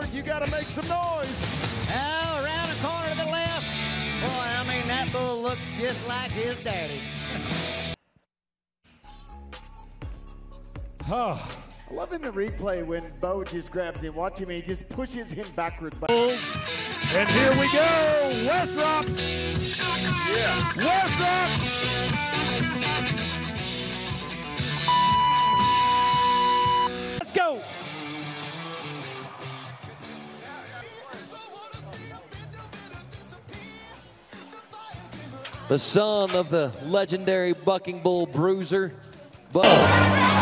forward, you got to make some noise. Oh, around the corner to the left. Boy, I mean, that bull looks just like his daddy. I love in the replay when Bo just grabs him. Watch him, he just pushes him backwards. And here we go, Westropp. Yeah. Westropp. Let's go. The son of the legendary bucking bull bruiser.